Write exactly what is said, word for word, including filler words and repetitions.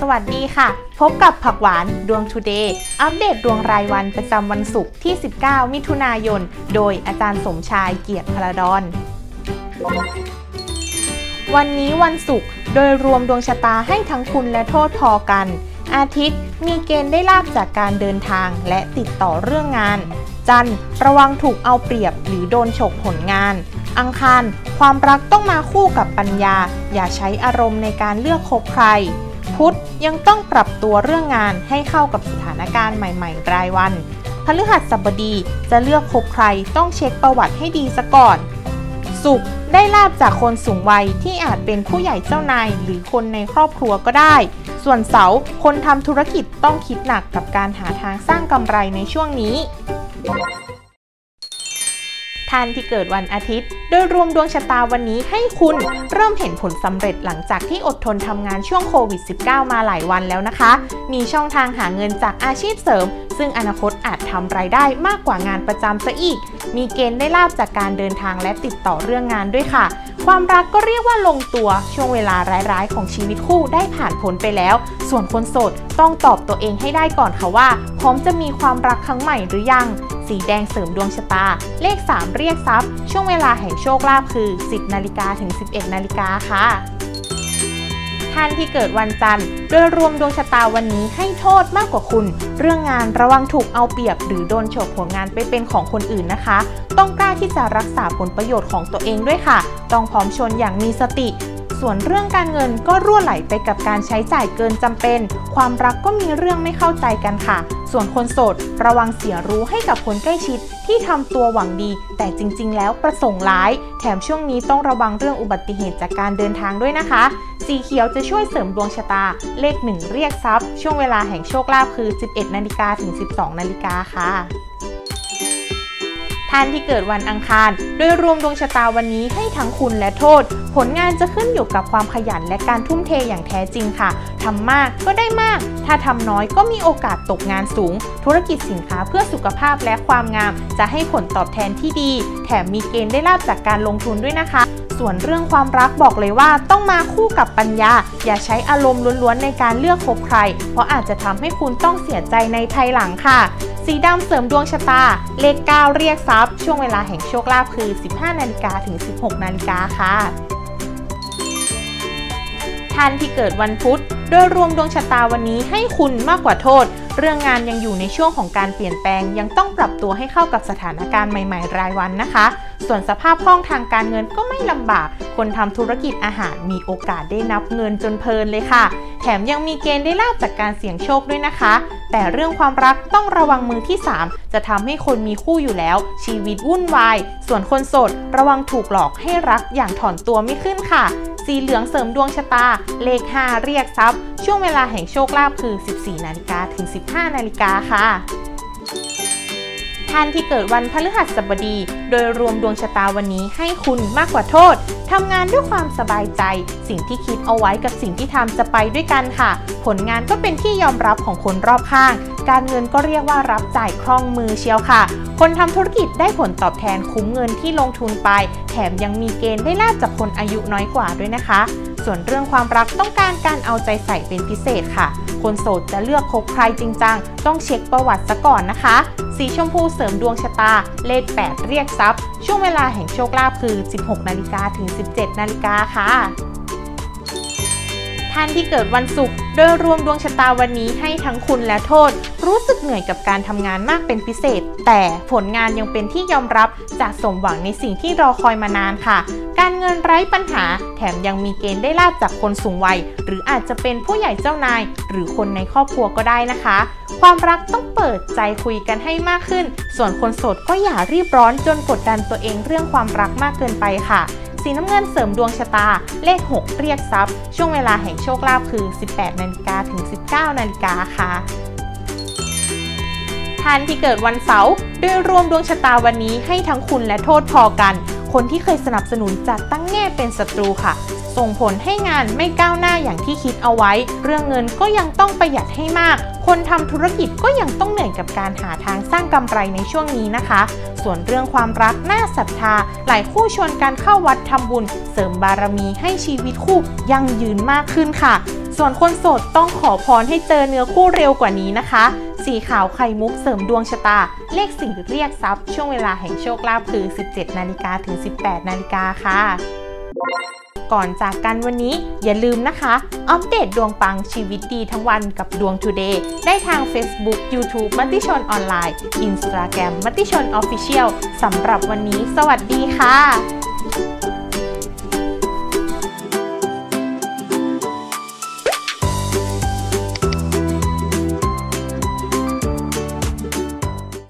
สวัสดีค่ะพบกับผักหวานดวงทูเดย์อัปเดตดวงรายวันประจำวันศุกร์ที่สิบเก้ามิถุนายนโดยอาจารย์สมชายเกียรติพลดรวันนี้วันศุกร์โดยรวมดวงชะตาให้ทั้งคุณและโทษพอกันอาทิตย์มีเกณฑ์ได้ลาภจากการเดินทางและติดต่อเรื่องงานจันทร์ระวังถูกเอาเปรียบหรือโดนฉกผลงานอังคารความรักต้องมาคู่กับปัญญาอย่าใช้อารมณ์ในการเลือกคบใครพุธยังต้องปรับตัวเรื่องงานให้เข้ากับสถานการณ์ใหม่ๆรายวันพฤหัสบดีจะเลือกคบใครต้องเช็คประวัติให้ดีซะก่อนศุกร์ได้ลาภจากคนสูงวัยที่อาจเป็นผู้ใหญ่เจ้านายหรือคนในครอบครัวก็ได้ส่วนเสาร์คนทำธุรกิจต้องคิดหนักกับการหาทางสร้างกำไรในช่วงนี้ท่านที่เกิดวันอาทิตย์โดยรวมดวงชะตาวันนี้ให้คุณเริ่มเห็นผลสำเร็จหลังจากที่อดทนทำงานช่วงโควิด สิบเก้า มาหลายวันแล้วนะคะมีช่องทางหาเงินจากอาชีพเสริมซึ่งอนาคตอาจทำรายได้มากกว่างานประจำซะอีกมีเกณฑ์ได้ลาภจากการเดินทางและติดต่อเรื่องงานด้วยค่ะความรักก็เรียกว่าลงตัวช่วงเวลาร้ายๆของชีวิตคู่ได้ผ่านพ้นไปแล้วส่วนคนโสดต้องตอบตัวเองให้ได้ก่อนค่ะว่าพร้อมจะมีความรักครั้งใหม่หรือยังสีแดงเสริมดวงชะตาเลขสามเรียกทรัพย์ช่วงเวลาแห่งโชคลาภคือสิบนาฬิกาถึงสิบเอ็ดนาฬิกาค่ะท่านที่เกิดวันจันทร์โดยรวมดวงชะตาวันนี้ให้โทษมากกว่าคุณเรื่องงานระวังถูกเอาเปรียบหรือโดนฉกผลงานไปเป็นของคนอื่นนะคะต้องกล้าที่จะรักษาผลประโยชน์ของตัวเองด้วยค่ะต้องพร้อมชนอย่างมีสติส่วนเรื่องการเงินก็รั่วไหลไปกับการใช้จ่ายเกินจำเป็นความรักก็มีเรื่องไม่เข้าใจกันค่ะส่วนคนโสดระวังเสียรู้ให้กับคนใกล้ชิดที่ทำตัวหวังดีแต่จริงๆแล้วประสงค์ร้ายแถมช่วงนี้ต้องระวังเรื่องอุบัติเหตุจากการเดินทางด้วยนะคะสีเขียวจะช่วยเสริมดวงชะตาเลขหนึ่งเรียกทรัพย์ช่วงเวลาแห่งโชคลาภคือสิบเอ็ดนาฬิกาถึงสิบสองนาฬิกาค่ะท่านที่เกิดวันอังคารโดยรวมดวงชะตาวันนี้ให้ทั้งคุณและโทษผลงานจะขึ้นอยู่กับความขยันและการทุ่มเทอย่างแท้จริงค่ะทำมากก็ได้มากถ้าทำน้อยก็มีโอกาสตกงานสูงธุรกิจสินค้าเพื่อสุขภาพและความงามจะให้ผลตอบแทนที่ดีแถมมีเกณฑ์ได้ลาภจากการลงทุนด้วยนะคะส่วนเรื่องความรักบอกเลยว่าต้องมาคู่กับปัญญาอย่าใช้อารมณ์ล้วนๆในการเลือกคบใครเพราะอาจจะทำให้คุณต้องเสียใจในภายหลังค่ะสีดำเสริมดวงชะตาเลขเก้าเรียกทรัพย์ช่วงเวลาแห่งโชคลาภคือสิบห้านาฬิกาถึงสิบหกนาฬิกาค่ะท่านที่เกิดวันพุธโดยรวมดวงชะตาวันนี้ให้คุณมากกว่าโทษเรื่องงานยังอยู่ในช่วงของการเปลี่ยนแปลงยังต้องปรับตัวให้เข้ากับสถานการณ์ใหม่ๆรายวันนะคะส่วนสภาพคล่องทางการเงินก็ไม่ลำบากคนทำธุรกิจอาหารมีโอกาสได้นับเงินจนเพลินเลยค่ะแถมยังมีเกณฑ์ได้ลาภจากการเสี่ยงโชคด้วยนะคะแต่เรื่องความรักต้องระวังมือที่สามจะทำให้คนมีคู่อยู่แล้วชีวิตวุ่นวายส่วนคนโสดระวังถูกหลอกให้รักอย่างถอนตัวไม่ขึ้นค่ะสีเหลืองเสริมดวงชะตาเลขห้าเรียกทรัพย์ช่วงเวลาแห่งโชคลาภคือสิบสี่นาฬิกาถึงสิบห้านาฬิกาค่ะท่านที่เกิดวันพฤหัสบดีโดยรวมดวงชะตาวันนี้ให้คุณมากกว่าโทษทำงานด้วยความสบายใจสิ่งที่คิดเอาไว้กับสิ่งที่ทำจะไปด้วยกันค่ะผลงานก็เป็นที่ยอมรับของคนรอบข้างการเงินก็เรียกว่ารับจ่ายคล่องมือเชียวค่ะคนทำธุรกิจได้ผลตอบแทนคุ้มเงินที่ลงทุนไปแถมยังมีเกณฑ์ได้ลาภจากคนอายุน้อยกว่าด้วยนะคะส่วนเรื่องความรักต้องการการเอาใจใส่เป็นพิเศษค่ะคนโสดจะเลือกคบใครจริงจังต้องเช็คประวัติซะก่อนนะคะสีชมพูเสริมดวงชะตาเลขแปดเรียกทรัพย์ช่วงเวลาแห่งโชคลาภคือสิบหกนาฬิกาถึงสิบเจ็ดนาฬิกาค่ะท่านที่เกิดวันศุกร์โดยรวมดวงชะตาวันนี้ให้ทั้งคุณและโทษรู้สึกเหนื่อยกับการทำงานมากเป็นพิเศษแต่ผลงานยังเป็นที่ยอมรับจะสมหวังในสิ่งที่รอคอยมานานค่ะการเงินไร้ปัญหาแถมยังมีเกณฑ์ได้ลาภจากคนสูงวัยหรืออาจจะเป็นผู้ใหญ่เจ้านายหรือคนในครอบครัวก็ได้นะคะความรักต้องเปิดใจคุยกันให้มากขึ้นส่วนคนโสดก็อย่ารีบร้อนจนกดดันตัวเองเรื่องความรักมากเกินไปค่ะสีน้ำเงินเสริมดวงชะตาเลขหกเรียกทรัพย์ช่วงเวลาแห่งโชคลาภคือสิบแปดนาฬิกาถึงสิบเก้านาฬิกาค่ะท่านที่เกิดวันเสาร์โดยรวมดวงชะตาวันนี้ให้ทั้งคุณและโทษพอกันคนที่เคยสนับสนุนจัดตั้งแง่เป็นศัตรูค่ะส่งผลให้งานไม่ก้าวหน้าอย่างที่คิดเอาไว้เรื่องเงินก็ยังต้องประหยัดให้มากคคนทำธุรกิจก็ยังต้องเหนื่อยกับการหาทางสร้างกำไรในช่วงนี้นะคะส่วนเรื่องความรักน่าศรัทธาหลายคู่ชวนกันเข้าวัดทำบุญเสริมบารมีให้ชีวิตคู่ยั่งยืนมากขึ้นค่ะส่วนคนโสดต้องขอพรให้เจอเนื้อคู่เร็วกว่านี้นะคะสีขาวไข่มุกเสริมดวงชะตาเลขสี่เรียกทรัพย์ช่วงเวลาแห่งโชคลาภคือ สิบเจ็ดนาฬิกา ถึง สิบแปดนาฬิกาค่ะก่อนจากกันวันนี้อย่าลืมนะคะอัปเดตดวงปังชีวิตดีทั้งวันกับดวง Today ได้ทาง Facebook YouTube มติชนออนไลน์ Instagram มติชน Official สำหรับวันนี้สวัสดีค่ะ